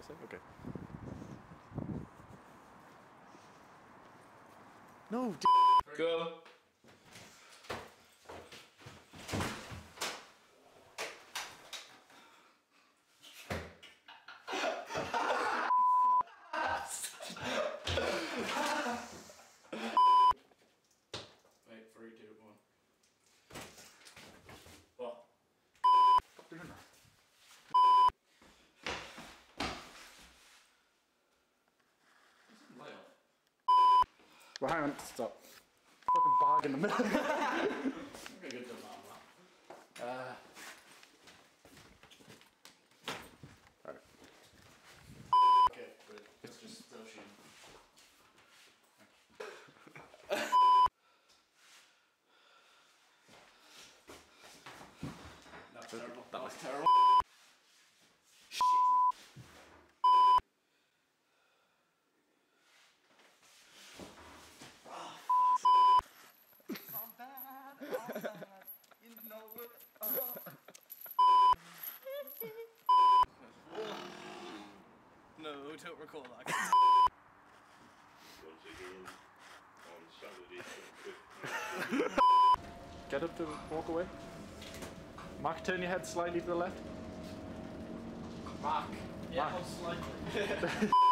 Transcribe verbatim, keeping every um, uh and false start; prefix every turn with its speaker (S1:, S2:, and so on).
S1: say? Okay. No, d
S2: Go. Wait, three, two, one. What?
S1: Stop doing that.
S2: Lay on it.
S1: Well, hang on, stop. Fucking bag in the middle.
S2: I'm gonna get them out now. Uh.
S1: Alright.
S2: Okay, good. It's just still shooting. That's terrible. That was terrible.
S3: All bad, all bad, you know it. Oh. No, don't recall that.
S4: Once again, on Saturday,
S1: Get up to walk away. Mark, turn your head slightly to the left.
S2: Mark. Yeah,
S1: Mark.
S2: slightly.